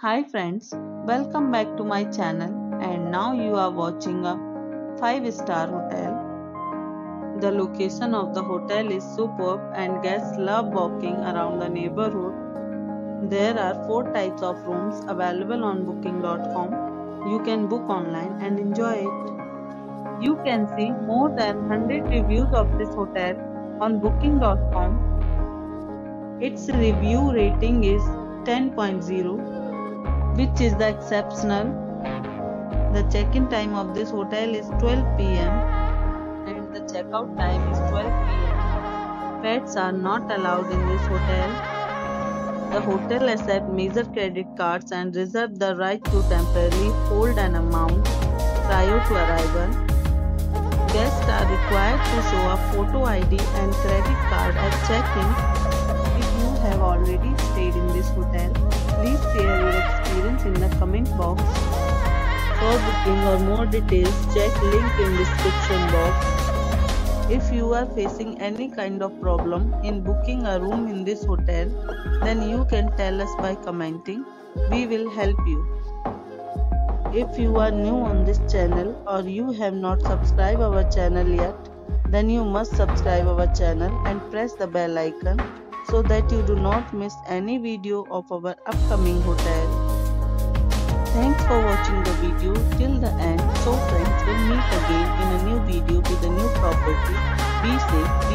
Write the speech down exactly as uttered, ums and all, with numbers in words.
Hi friends, welcome back to my channel and now you are watching a five star hotel. The location of the hotel is superb and guests love walking around the neighborhood. There are four types of rooms available on booking dot com. You can book online and enjoy it. You can see more than one hundred reviews of this hotel on booking dot com. Its review rating is ten point zero, which is the exceptional. The check-in time of this hotel is twelve p m and the checkout time is twelve p m Pets are not allowed in this hotel. The hotel accepts major credit cards and reserves the right to temporarily hold an amount prior to arrival. Guests are required to show a photo I D and credit card at check-in. If you have already stayed in this hotel, please share your experience in the comment box. For booking or more details, check link in description box. If you are facing any kind of problem in booking a room in this hotel, then you can tell us by commenting. We will help you. If you are new on this channel or you have not subscribed our channel yet, then you must subscribe our channel and press the bell icon so that you do not miss any video of our upcoming hotel. Thanks for watching the video till the end. So friends, will meet again in a new video with a new property. Be safe.